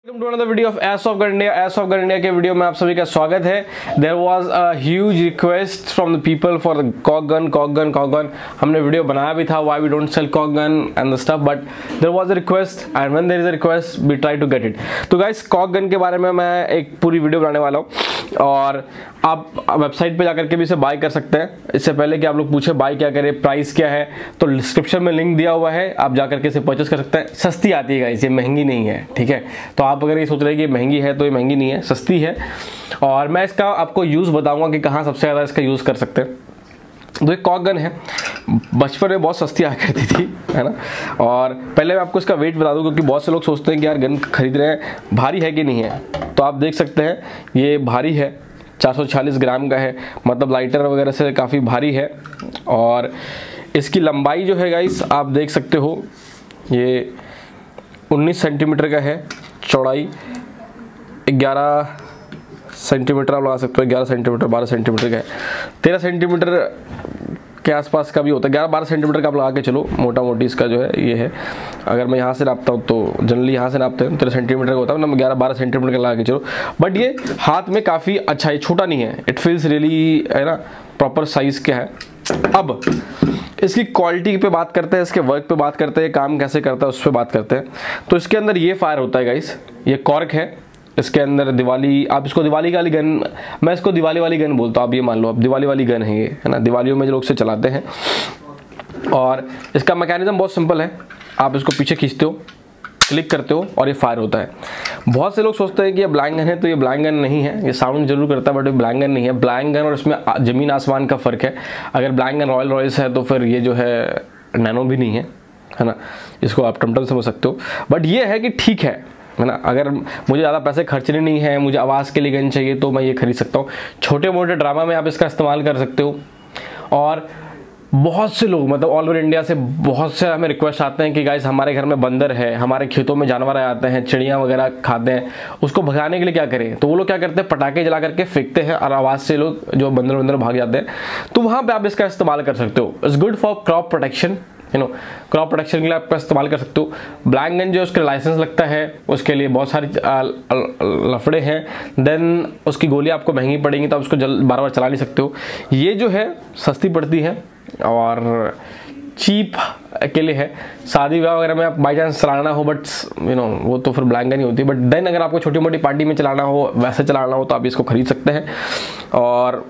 Welcome to another video of airsoft India. Airsoft India के video में आप सभी का स्वागत है। There was a huge request from the people for the cock gun. हमने वीडियो बनाया भी था why we don't sell cock gun and the stuff, but there was a request and when there is a request we try to get it. तो guys, cock gun के बारे में मैं एक पूरी वीडियो बनाने वाला हूँ और आप वेबसाइट पे जाकर के भी इसे बाय कर सकते हैं। इससे पहले कि आप लोग पूछे बाय क्या करें, प्राइस क्या है, तो डिस्क्रिप्शन में लिंक दिया हुआ है, आप जाकर के इसे परचेस कर सकते हैं। सस्ती आती है गाइस, ये महंगी नहीं है, ठीक है। तो आप अगर ये सोच रहे हैं कि महंगी है तो ये महंगी नहीं है, सस्ती है। और मैं इसका आपको यूज़ बताऊंगा कि कहाँ सबसे ज़्यादा इसका यूज़ कर सकते हैं। तो एक कॉक गन है, बचपन में बहुत सस्ती आया करती थी, है ना। और पहले मैं आपको इसका वेट बता दूं, क्योंकि बहुत से लोग सोचते हैं कि यार गन खरीद रहे हैं, भारी है कि नहीं है। तो आप देख सकते हैं ये भारी है, 440 ग्राम का है, मतलब लाइटर वगैरह से काफ़ी भारी है। और इसकी लंबाई जो है गाइस, आप देख सकते हो ये 19 सेंटीमीटर का है, चौड़ाई 11 सेंटीमीटर आप लगा सकते हो, 11 सेंटीमीटर 12 सेंटीमीटर का है, 13 सेंटीमीटर के आसपास का भी होता है, 11-12 सेंटीमीटर का आप लगा के चलो। मोटा मोटी इसका जो है ये है, अगर मैं यहाँ से नापता हूँ तो जनरली यहाँ से नापते हैं 13 सेंटीमीटर का होता है ना, 11-12 सेंटीमीटर का लगा के चलो। बट ये हाथ में काफ़ी अच्छा है, छोटा नहीं है, इट फील्स रियली, है ना, प्रॉपर साइज़ क्या है। अब इसकी क्वालिटी पे बात करते हैं, इसके वर्क पे बात करते हैं, काम कैसे करता है उस पर बात करते हैं। तो इसके अंदर ये फायर होता है गाइस, ये कॉर्क है। इसके अंदर दिवाली, आप इसको दिवाली वाली गन, मैं इसको दिवाली वाली गन बोलता हूँ, आप ये मान लो, आप दिवाली वाली गन है ये, है ना, दिवालियों में जो लोग से चलाते हैं। और इसका मैकेनिज्म बहुत सिंपल है, आप इसको पीछे खींचते हो, क्लिक करते हो और ये फायर होता है। बहुत से लोग सोचते हैं कि ये ब्लैंक गन है, तो ये ब्लैंक गन नहीं है, ये साउंड जरूर करता है बट ये ब्लैंक गन नहीं है। ब्लैंक गन और इसमें ज़मीन आसमान का फ़र्क है। अगर ब्लैंक गन रॉयल रॉयल्स है तो फिर ये जो है नैनो भी नहीं है ना, इसको आप टमटम समझ सकते हो। बट ये है कि ठीक है ना, अगर मुझे ज़्यादा पैसे खर्चने नहीं है, मुझे आवाज़ के लिए गन चाहिए तो मैं ये खरीद सकता हूँ। छोटे मोटे ड्रामा में आप इसका इस्तेमाल कर सकते हो। और बहुत से लोग, मतलब ऑल ओवर इंडिया से बहुत से हमें रिक्वेस्ट आते हैं कि गाइस हमारे घर में बंदर है, हमारे खेतों में जानवर आते हैं, चिड़ियाँ वगैरह खाते हैं, उसको भगाने के लिए क्या करें। तो वो लोग क्या करते हैं, पटाखे जला करके फेंकते हैं और आवाज़ से लोग जो बंदर वंदर भाग जाते हैं। तो वहाँ पर आप इसका इस्तेमाल कर सकते हो। It's good for crop protection, you know, crop protection के लिए आप इस्तेमाल कर सकते हो। ब्लैंक गन जो उसका लाइसेंस लगता है, उसके लिए बहुत सारी लफड़े हैं, देन उसकी गोली आपको महंगी पड़ेंगी, तो आप उसको बार बार चला नहीं सकते हो। ये जो है सस्ती पड़ती है और चीप के लिए है। शादी विवाह वगैरह में आप बाई चांस चलाना हो, बट यू नो वो तो फिर ब्लैंक गन ही होती है। बट देन अगर आपको छोटी मोटी पार्टी में चलाना हो, वैसे चलाना हो, तो आप इसको खरीद सकते हैं। और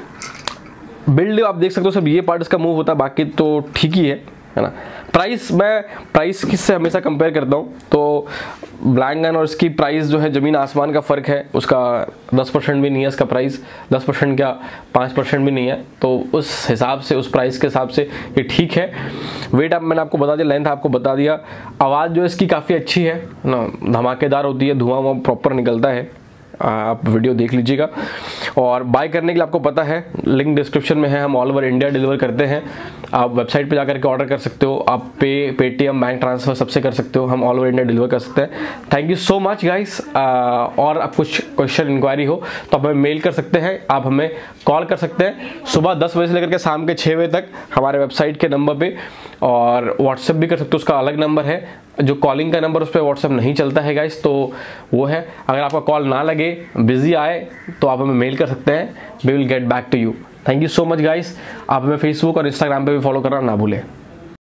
बिल्ड आप देख सकते हो, सब ये पार्ट इसका मूव होता है, बाकी तो ठीक ही है ना। प्राइस, मैं प्राइस किससे हमेशा कंपेयर करता हूँ, तो ब्लैंक गन और इसकी प्राइस जो है ज़मीन आसमान का फ़र्क है। उसका 10% भी नहीं है इसका प्राइस, 10% क्या 5% भी नहीं है। तो उस हिसाब से, उस प्राइस के हिसाब से ये ठीक है। वेट आप मैंने आपको बता दिया, लेंथ आपको बता दिया। आवाज़ जो इसकी काफ़ी अच्छी है ना, धमाकेदार होती है, धुआं वहाँ प्रॉपर निकलता है। आप वीडियो देख लीजिएगा। और बाय करने के लिए आपको पता है, लिंक डिस्क्रिप्शन में है, हम ऑल ओवर इंडिया डिलीवर करते हैं। आप वेबसाइट पे जाकर के ऑर्डर कर सकते हो, आप पेटीएम, बैंक ट्रांसफ़र सबसे कर सकते हो, हम ऑल ओवर इंडिया डिलीवर कर सकते हैं। Thank you so much guys. और आप कुछ क्वेश्चन इंक्वायरी हो तो आप हमें मेल कर सकते हैं, आप हमें कॉल कर सकते हैं सुबह 10 बजे से लेकर के शाम के 6 बजे तक हमारे वेबसाइट के नंबर पे। और व्हाट्सएप भी कर सकते हो, उसका अलग नंबर है, जो कॉलिंग का नंबर उस पर व्हाट्सएप नहीं चलता है गाइस, तो वो है। अगर आपका कॉल ना लगे, बिजी आए, तो आप हमें मेल कर सकते हैं, we will get back to you. Thank you so much guys. आप हमें फेसबुक और इंस्टाग्राम पे भी फॉलो करना ना भूलें।